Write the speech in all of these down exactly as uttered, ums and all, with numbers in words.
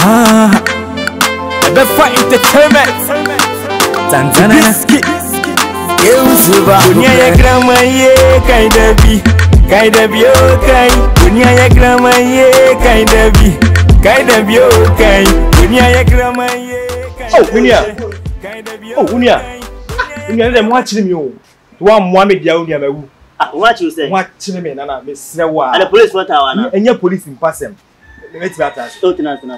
Ah, the fight entertainment. Tanzania. Dunia ya grama ye kaida bi, kaida bi okay. Dunia ya grama ye kaida bi, kaida bi okay. Dunia ya grama ye. Oh, Dunia. Oh, Dunia. Dunia dem watch me o. Wa Muhammad ya Dunia me wu. Ah, watch you say. Watch me na na me sre wa. And the police what our na. Enye police in passem. Let me that as. Oh, tenant tenant.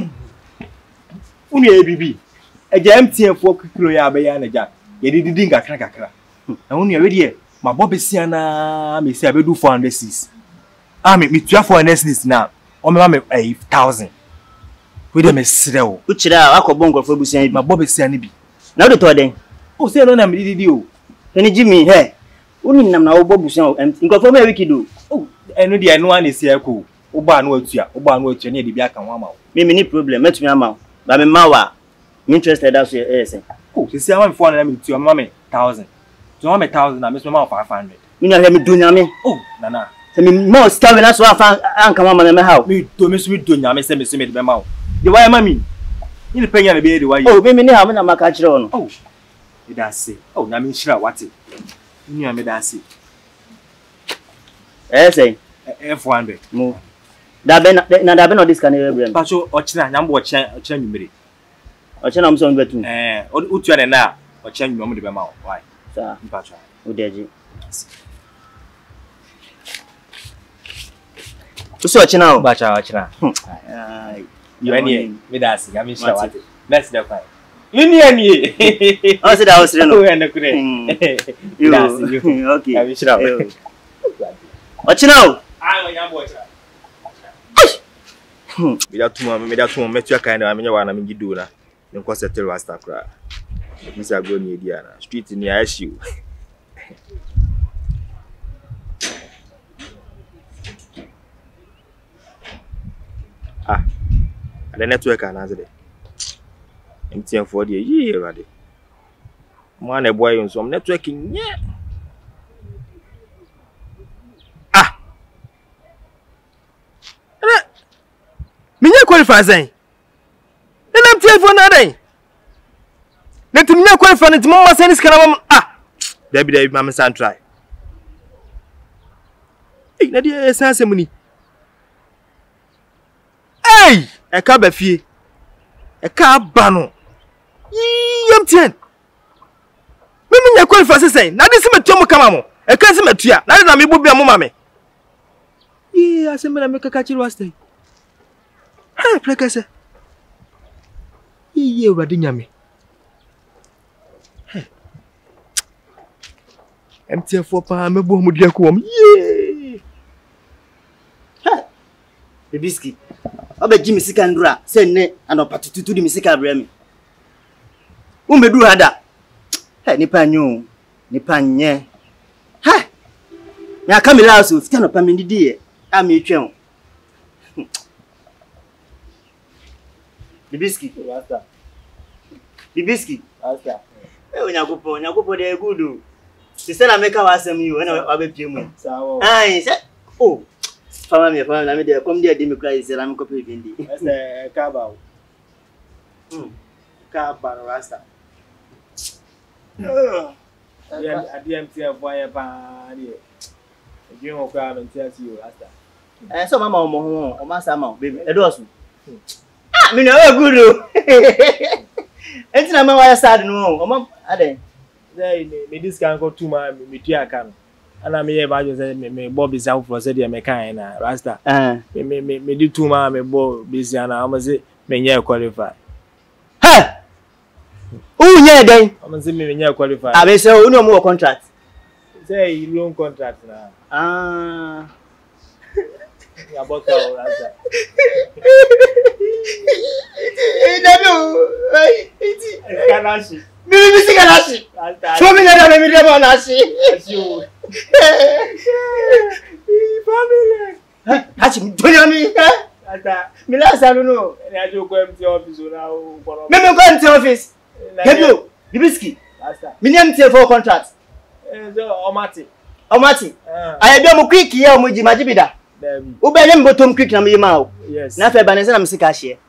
Dunia bibi. Eja M T N fo kilo ya be ya na ja. Ye di di ngakra kakra. Na Dunia we die ma bobesia na me say abedu four hundred cedis. Ah me me tua four hundred cedis na. O me ma me one thousand. We dey me sre wo. Uchira akobon nkofo busia bi. Ma bobesia ni bi. Na wo de to den. O say no na me didi o. Eni Jimmy he. Uni nam na wo bobusia nkofo ma wiki do. Oh, eno de eno an esi akọ. Wo ba na atua, wo ba na atua na e de bi aka ho ama wo. Me me ni problem, metumi ama wo. Ba me ma wa. Me interested as you eh say. Oh, se se ama me four hundred na me tua, ma me one thousand. So ma me one thousand na me so ma five hundred. Me na he me do nyame. Oh, nana. Se me mo star we na so afa anka ma me me how. Me do me so me do nyame se me so me de be ma wo. De why ma me? Ni le penya na be de why. Oh, me me ni ha me na maka kire ono. Oh. E da se. Oh, na me shira wate. Ni ame da se. Eh say. Eh four hundred. Mo. Da be na da be no this can e brem. Pa so o china nyambo o china o china nyumere. O china mo so betu. Eh, o tua na na o china nyumo de be ma wo. Why? Sa. Pa so. O deji. Tu so china o. Ba cha o china. Ai. You any me da se, ga me shira wate. Let's do fine. Ini ani. O se da o sire no. O ene kure. You. Okay. Ga me shira wate. O china o. Ah, o nyambo o china. Me da tuma me da tuma me tua kan na me nya wa na me gidu na. Me ko settle rasta kra. Me say go ni edi ana. Street ni a issue. Ah. The network ana zede. M T N for the year already. Man e boy on some networking nye. Ah. Me nya qualify sen. Na M T N for na den. Na tumi nya qualify na tumi ma sen skana ma ah. Dabi dabi ma me san try. Eh na dia san semuni. Hey! E ka ba fie. E ka ba no. M T N. Me me nya qualify sen. Na de se metua mo kama mo. E ka se metua. Na de na me bobia mo ma me. Eh, asem na me kaka chiri wasta. Ha, prekese. Iye urade nyame. He. M T N for pa me bo mo dia ko wom. Ye. Ha. Bibisky. Obe Jimmy sika ndura se ne anopatututu di misika bra mi. Umbedu hada. He nipa nyu. Nipa nye. Ha. Me aka mi laso fita no pa mi didi e. A me twen. Bibisky. Wasta. Bibisky. Wasta. Eh onyagopo, onyagopo de gudu. Si se na meka wasem yi, na wabepie mu. Sawo. Ai, se. Oh. Fama me, fama na me de come there dey me cry se na me kope bindi. Ese ka ba o. Hmm. Ka ba no Rasta. Uh. Adi M T N for ya pa ni. Eji won kwa me T S U Rasta. Eh so mama omo ho, o ma sa ma baby. E do so. Ah, me no we good o. Enti na ma wa sad no, o ma ade. Say me this can go to my me tua kan. Ana me ye ba jo say me me bo bisa for say dey me kan na Rasta. Eh. Me me me me di two ma me bo bisa na am say me nya qualify. Ha! Who nya den? Am say me nya qualify. Abi say o no mo contract. Say loan contract na. Ah. Ya boka o Rasta. Eh, Dabu. Ai, iti. Kanashi. Mimi misika nashi. Show me that me demo nashi. Asio. Family. Hachi mtonya mi. Ata. Mi la sa no. Ni ajo ko M T office na o koro. Me me go M T office. Hebio, Bibisky. Rasta. Mi ni M T for contract. Eh so omati. Omati. Ah. Aye bi o quick here o ji majibida. Dem. Wo be le mbotom quick na me ma o. Yes. Na fe ba ne se na me sika hye.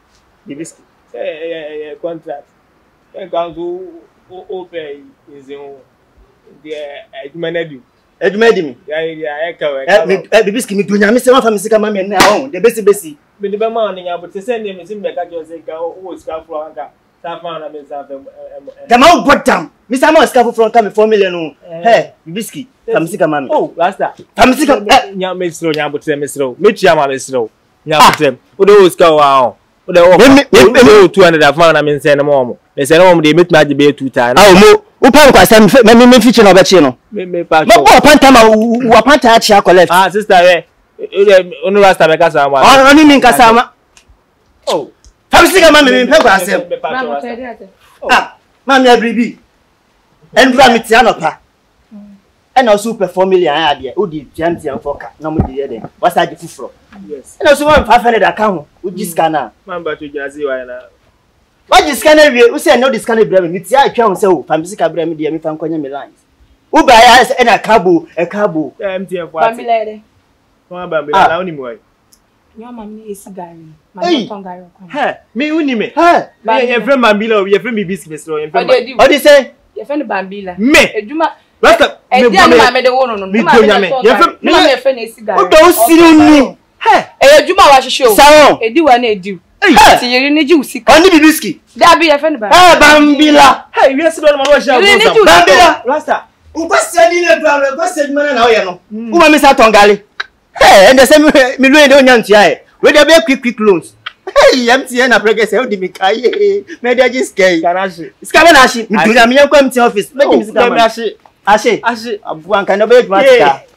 bibisky. Eh, contract. Eh, council open is in the Edumedi. Edumedi. Yeah, yeah, echo. Eh, bibisky me do nyame se ma fa me sika mama na ho. The besi besi. Me the man nya but say name is me ka just say ka o sika fro anka. Sa fa na me sa fa. Kama go down. Me say ma sika fro anka me four million no. Hey, bibisky. Fa me sika mama. Oh, rasta. Fa me sika nya me sro nya but say me sro. Me tua ma me sro. Nya but say. O do sika wa. O de o. Me two hundred fa na me say na mo. Me say na mo de meet ma be two times. Ah mo. U pa kwa say me me me feature na obechi no. Me me pa. Me bo panta ma wa panta achi collect. Ah sister eh. Onu rasta be ka sa ma. Oni mi nka sa ma. Oh. Famisiga ma me me pe kwa say. Ah, ma me abribi. Endura mi tia no pa. E na so perform million ade. O di twenty and four ka. Na mo di ye den. Wasa di fufuro. Yes. E na so one five hundred account. O di scanner. Man ba to jazi wa na. What the scanner we? Who say no the scanner brand me tia atwa say o famisiga brand me dey me fa nkonya me lines. Who buy ya e na cabo, e cabo. M T F forty. Bambilere. Wọ́n bambila na oni mo. Your mama is gari. My tongue gari. He, me uni me. He. Your friend bambila, your friend bibisky me so. What dey say? Your friend bambila. Me. Ejuma. Rasta. Me mama me de wono no. Me to nyame. Your friend me mama friend is gari. O do siri ni. He. Eh ejuma wa hwehwe o. Sawo. Edi wa na edi. Ti yiri ni ji usika. Oni bibisky. Da bi your friend ba. Eh bambila. Hey, we see do ma wa sha. Bambila. Rasta. Ukwasi di ne problem, kwasi di mana na o ye no. Uma mi sa tongali. Hey, and the same me lo e de onyan tia e. We dey be quick quick loans. Hey, M T N na prekese o di mi kai. Me dey just scare. Kanashi. Scabe na shi. Mi do na mi yan kwa M T N office. Me di mi sika. Ashi. Ashi. Ashi. Abu an kan no be ma sika.